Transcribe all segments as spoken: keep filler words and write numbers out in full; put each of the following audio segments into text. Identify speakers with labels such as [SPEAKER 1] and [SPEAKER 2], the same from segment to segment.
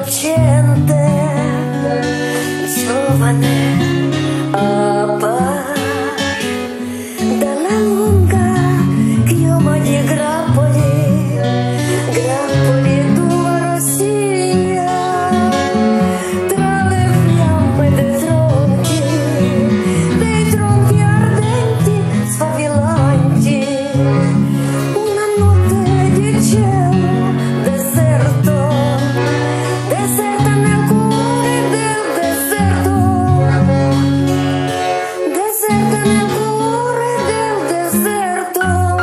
[SPEAKER 1] innocente, giovane, appar dalla lunga chioma di grappoli, grappoli d'uva rossiglia, tra le fiamme dei tronchi, dei tronchi ardenti, sfavillanti, una notte di cielo deserto. Deserta nel cuore del deserto, deserta nel cuore del deserto.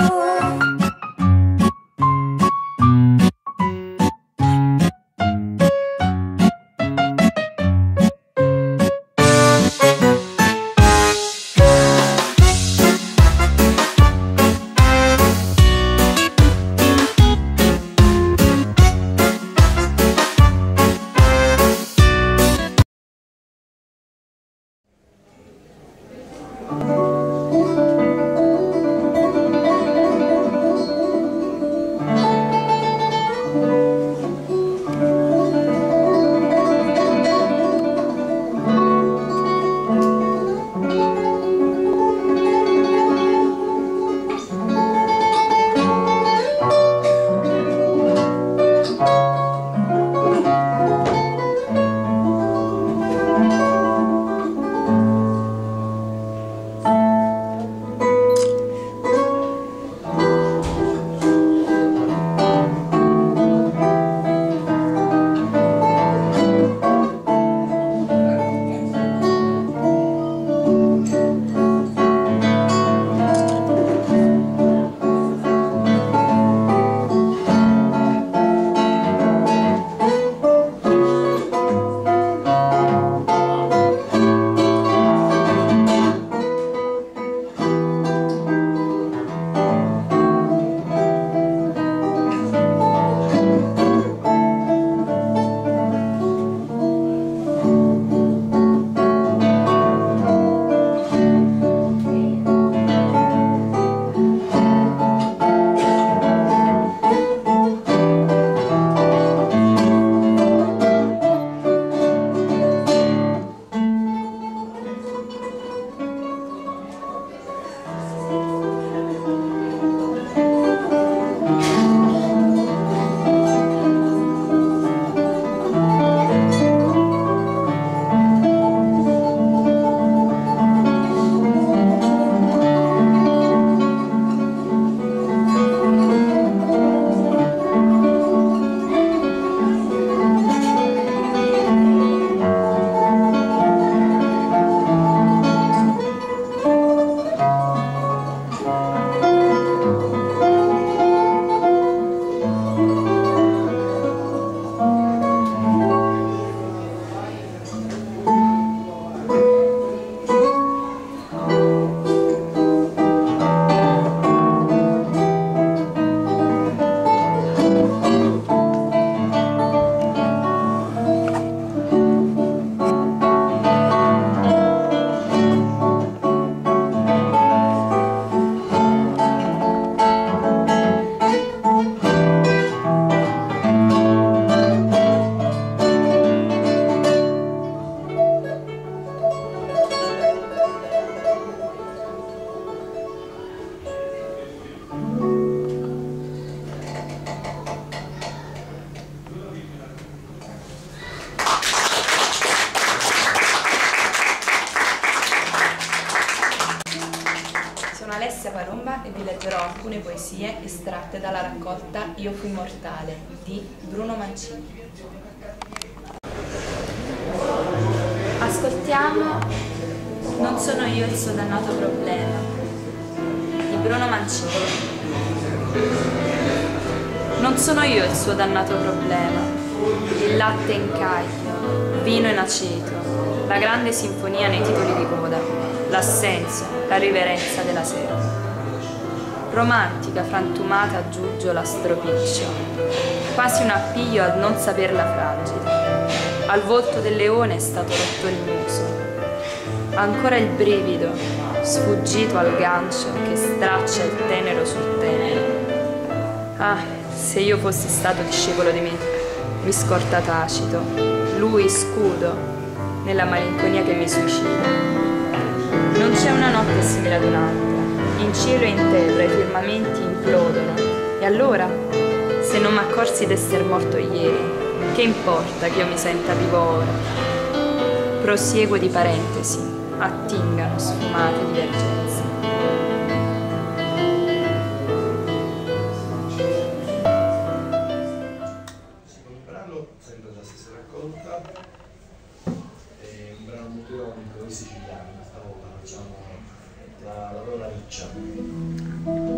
[SPEAKER 2] Alessia Palomba e vi leggerò alcune poesie estratte dalla raccolta Io fui mortale di Bruno Mancini. Ascoltiamo Non sono io il suo dannato problema di Bruno Mancini. Non sono io il suo dannato problema, il latte in caglio, vino in aceto, la grande sinfonia nei titoli di coda, l'assenso, la riverenza della sera. Romantica, frantumata a giugio la stropiccio, quasi un appiglio al non saperla fragile. Al volto del leone è stato rotto il muso. Ancora il brivido, sfuggito al gancio che straccia il tenero sul tenero. Ah, se io fossi stato discepolo di me, lui scorta tacito, lui scudo nella malinconia che mi suicida. Non c'è una notte simile ad un'altra, in cielo e in terra i firmamenti implodono, e allora, se non m'accorsi d'esser morto ieri, che importa che io mi senta vivo ora? Prosieguo di parentesi, attingano sfumate divergenze.
[SPEAKER 3] Sempre la stessa raccolta, è un brano molto ironico di siciliano, stavolta facciamo la, la parola riccia.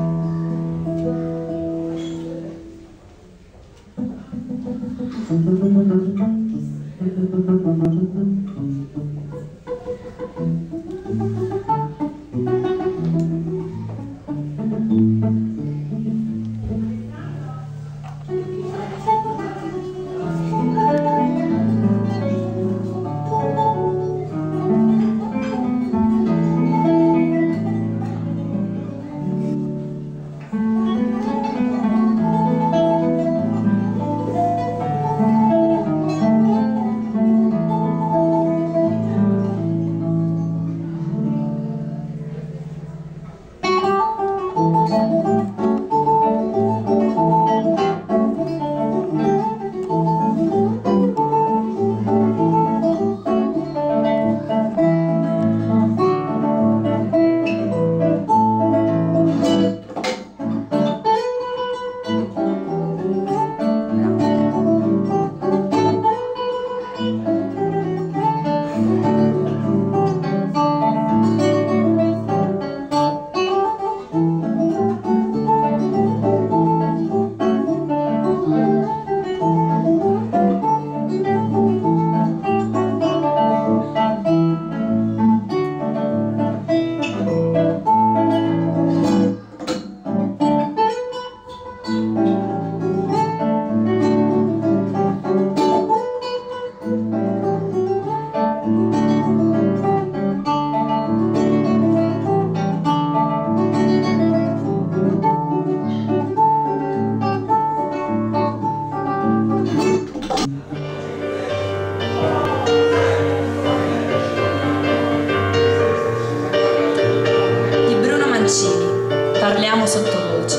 [SPEAKER 2] Parliamo sottovoce,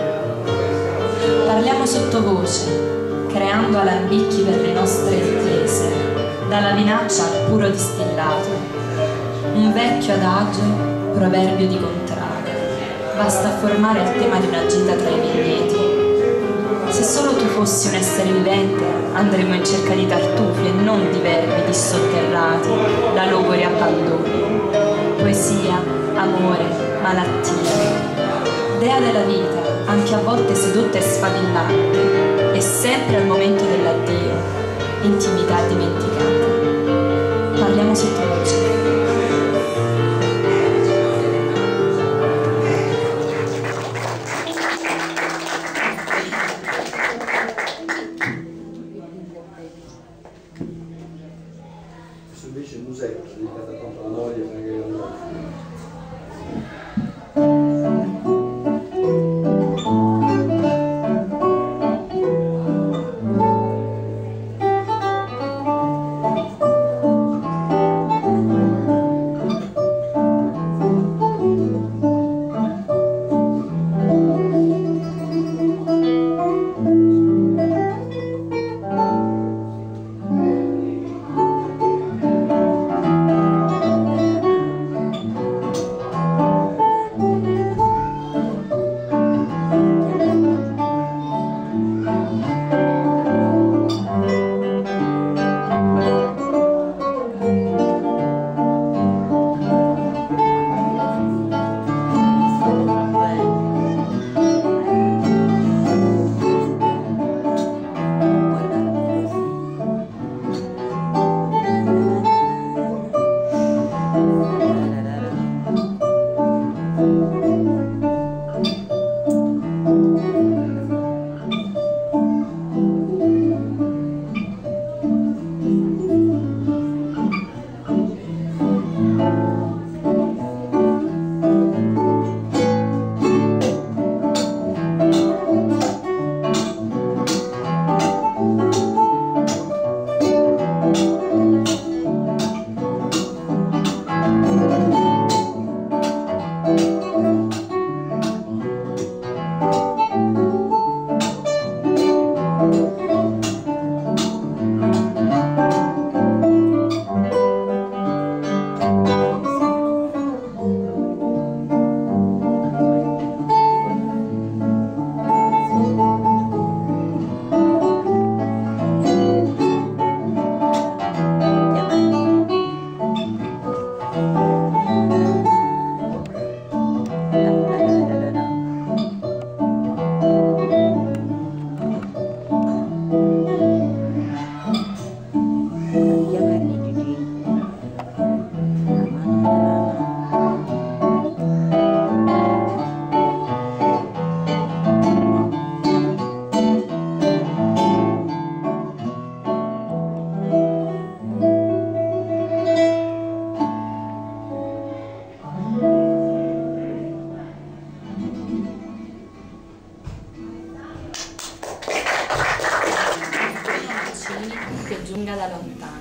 [SPEAKER 2] parliamo sottovoce, creando alambicchi per le nostre intese, dalla vinaccia al puro distillato, un vecchio adagio, proverbio di contrario, basta a formare il tema di una gita tra i vigneti. Se solo tu fossi un essere vivente, andremmo in cerca di tartufi e non di vermi dissotterrati da logori e abbandoni. Poesia, amore, malattia, dea della vita, anche a volte sedotta e sfavillante, e sempre al momento dell'addio, intimità dimenticata. Parliamo sottovoce.
[SPEAKER 3] Questo invece è un museo dedicato appunto alla moglie perché è un
[SPEAKER 2] giunga da lontano.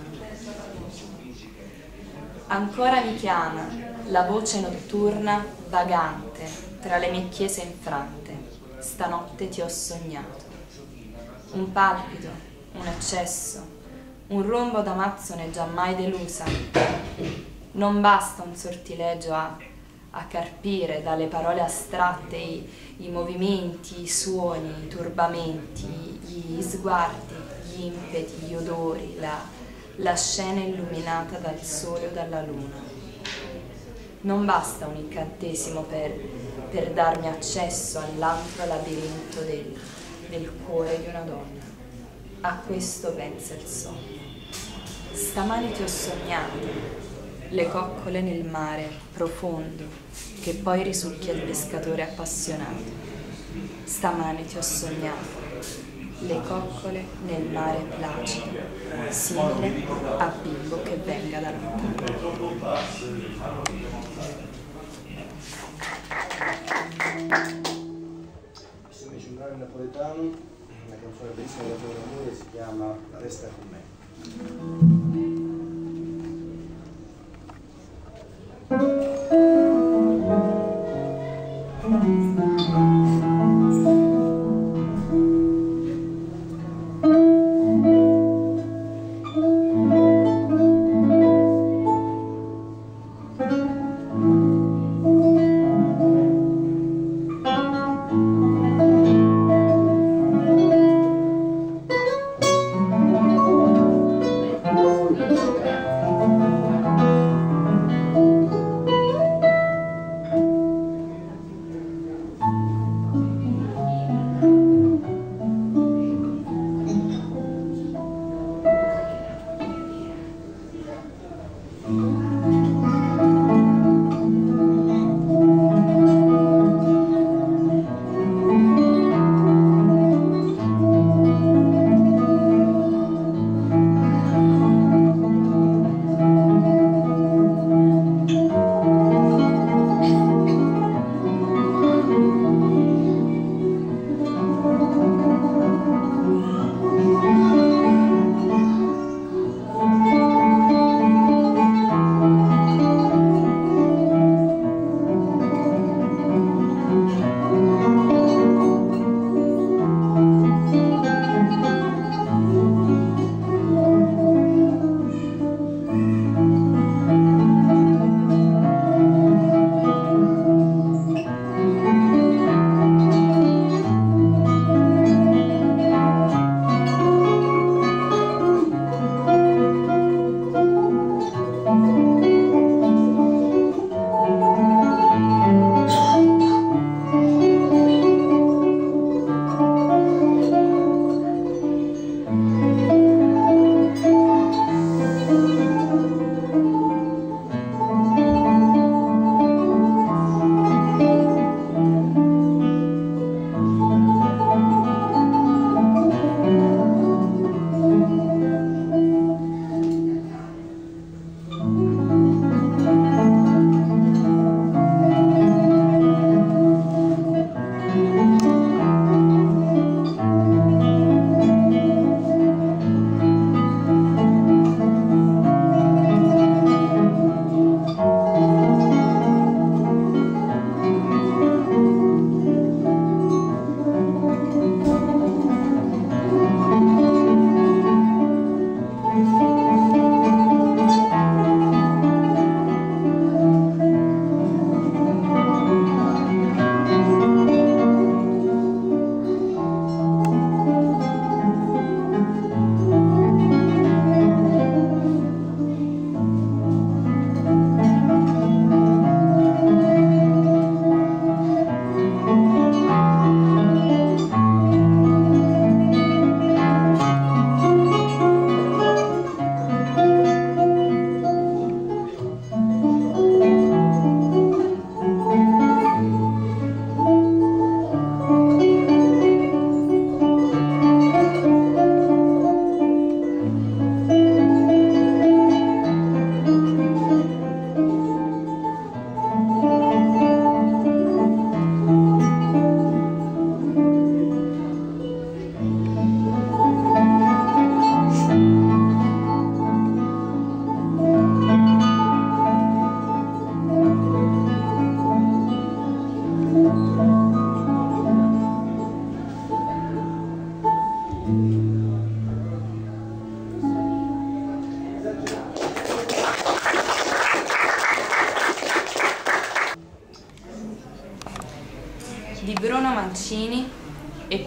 [SPEAKER 2] Ancora mi chiama la voce notturna vagante tra le mie chiese infrante. Stanotte ti ho sognato. Un palpito, un eccesso, un rombo d'amazzone giammai delusa. Non basta un sortilegio a, a carpire dalle parole astratte i, i movimenti, i suoni, i turbamenti, gli sguardi, gli impeti, gli odori, la, la scena illuminata dal sole o dalla luna. Non basta un incantesimo per, per darmi accesso all'altro labirinto del, del cuore di una donna. A questo pensa il sogno. Stamani ti ho sognato, le coccole nel mare profondo, che poi risucchia il pescatore appassionato. Stamani ti ho sognato, le coccole nel mare placido, simile a bimbo che venga da lontano.
[SPEAKER 3] Questo invece è un brano napoletano, una canzone bellissima di Antonio Ramone, si chiama Resta con me.
[SPEAKER 1] Thank you.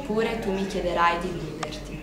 [SPEAKER 2] Eppure tu mi chiederai di illuderti.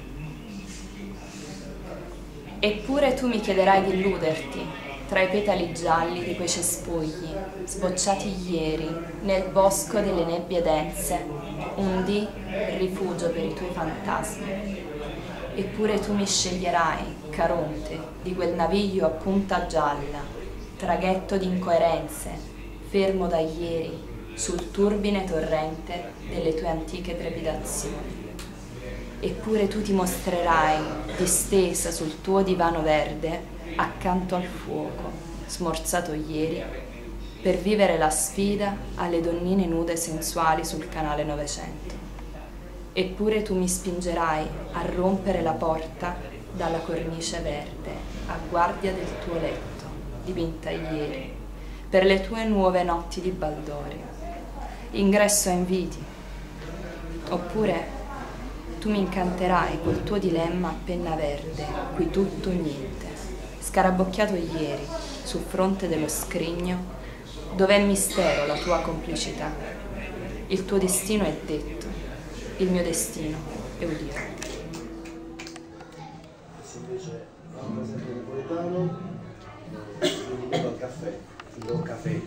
[SPEAKER 2] Eppure tu mi chiederai di illuderti tra i petali gialli di quei cespugli, sbocciati ieri nel bosco delle nebbie dense, un dì rifugio per i tuoi fantasmi. Eppure tu mi sceglierai, Caronte, di quel naviglio a punta gialla, traghetto di incoerenze, fermo da ieri, sul turbine torrente delle tue antiche trepidazioni. Eppure tu ti mostrerai, distesa sul tuo divano verde, accanto al fuoco, smorzato ieri, per vivere la sfida alle donnine nude sensuali sul canale Novecento. Eppure tu mi spingerai a rompere la porta dalla cornice verde, a guardia del tuo letto, dipinta ieri, per le tue nuove notti di baldoria. Ingresso a inviti. Oppure tu mi incanterai col tuo dilemma a penna verde, qui tutto o niente, scarabocchiato ieri sul fronte dello scrigno, dove è mistero la tua complicità. Il tuo destino è detto, il mio destino è udito.
[SPEAKER 3] Se invece fa un esempio napoletano, quindi vedo al caffè, ti do caffè.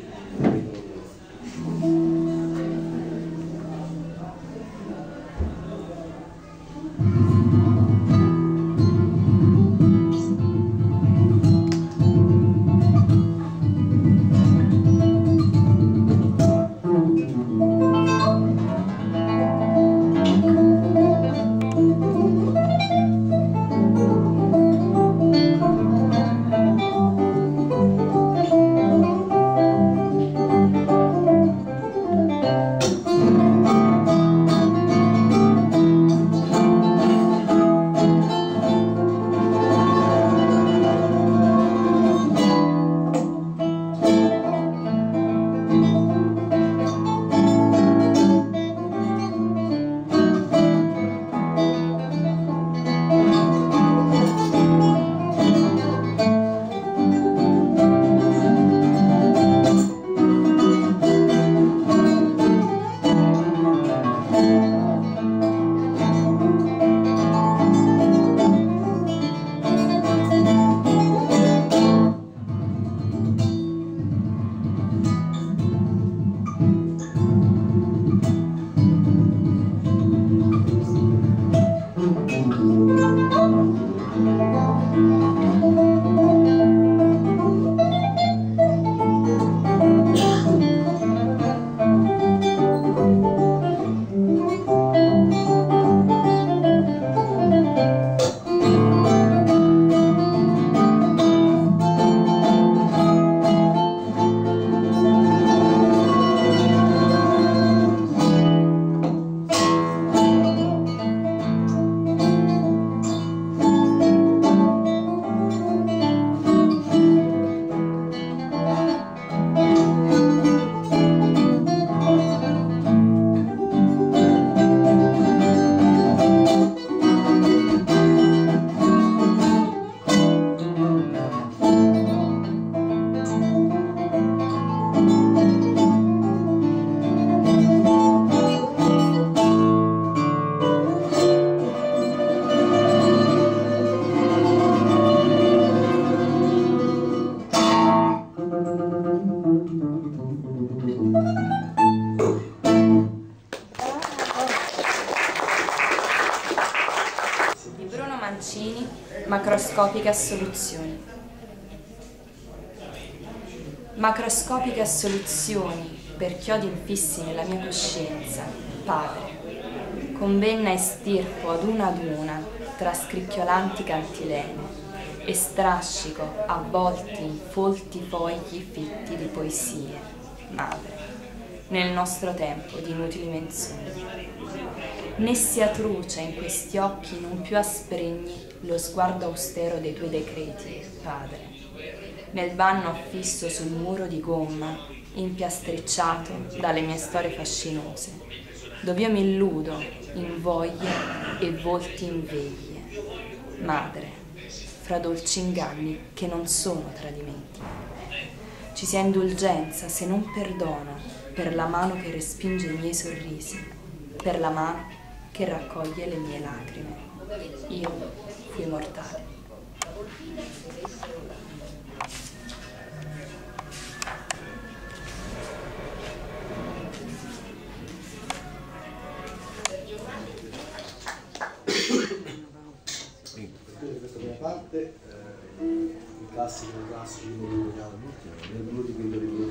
[SPEAKER 2] Mancini, macroscopiche assoluzioni. Macroscopiche assoluzioni per chiodi infissi nella mia coscienza, Padre, convenna e stirpo ad una ad una tra scricchiolanti cantilene e strascico avvolti in folti fogli fitti di poesie, Madre, nel nostro tempo di inutili menzogne. Né sia truce in questi occhi non più asprigni lo sguardo austero dei tuoi decreti, Padre, nel vanno affisso sul muro di gomma, impiastricciato dalle mie storie fascinose, dove io mi illudo in voglie e volti in veglie, Madre, fra dolci inganni che non sono tradimenti. Ci sia indulgenza, se non perdono, per la mano che respinge i miei sorrisi, per la mano che raccoglie le mie lacrime. Io fui mortale.
[SPEAKER 3] Per questa prima parte, eh, il classico, il classico del blu di quello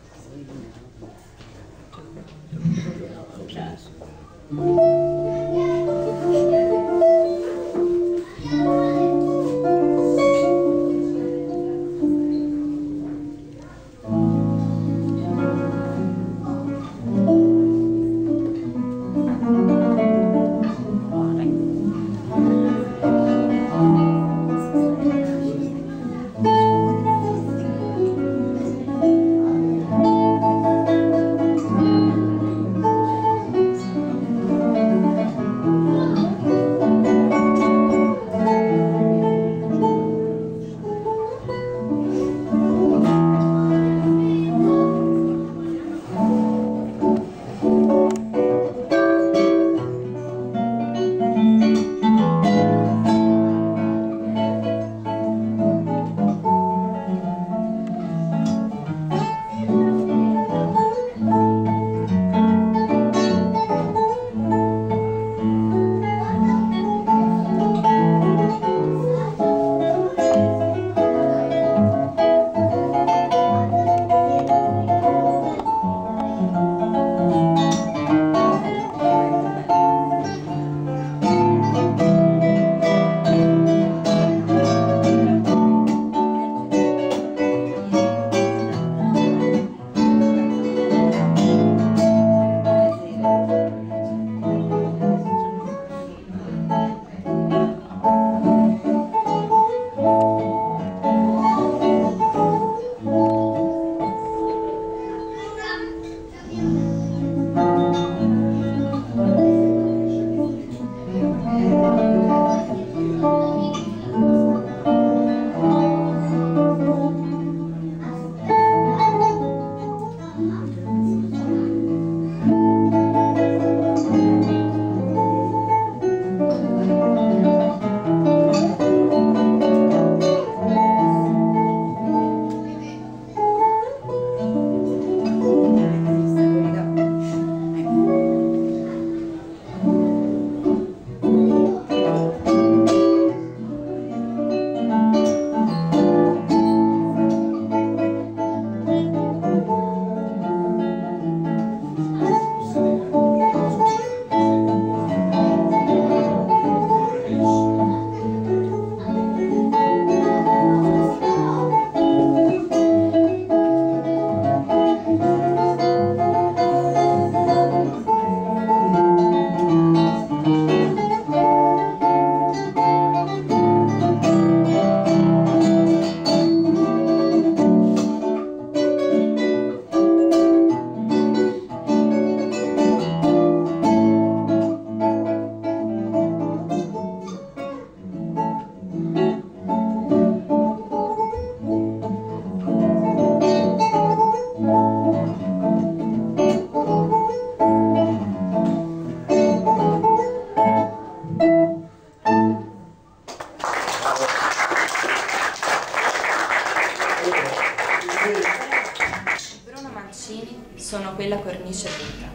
[SPEAKER 2] Sono quella cornice vuota.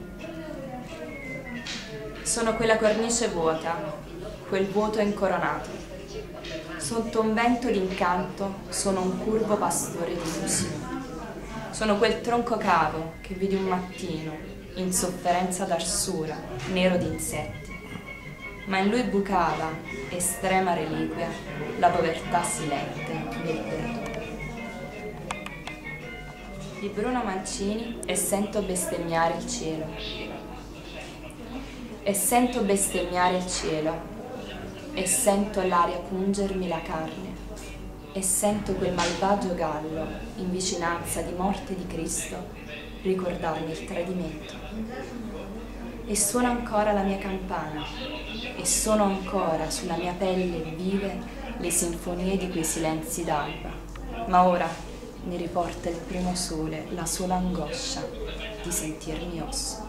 [SPEAKER 2] Sono quella cornice vuota, quel vuoto incoronato. Sotto un vento d'incanto sono un curvo pastore di illusioni. Sono quel tronco cavo che vidi un mattino, in sofferenza d'arsura, nero di insetti. Ma in lui bucava, estrema reliquia, la povertà silente del perdono. Di Bruno Mancini e sento bestemmiare il cielo. E sento bestemmiare il cielo, e sento l'aria pungermi la carne, e sento quel malvagio gallo, in vicinanza di morte di Cristo, ricordarmi il tradimento. E suona ancora la mia campana, e sono ancora sulla mia pelle vive le sinfonie di quei silenzi d'alba. Ma ora mi riporta il primo sole la sola angoscia di sentirmi osso.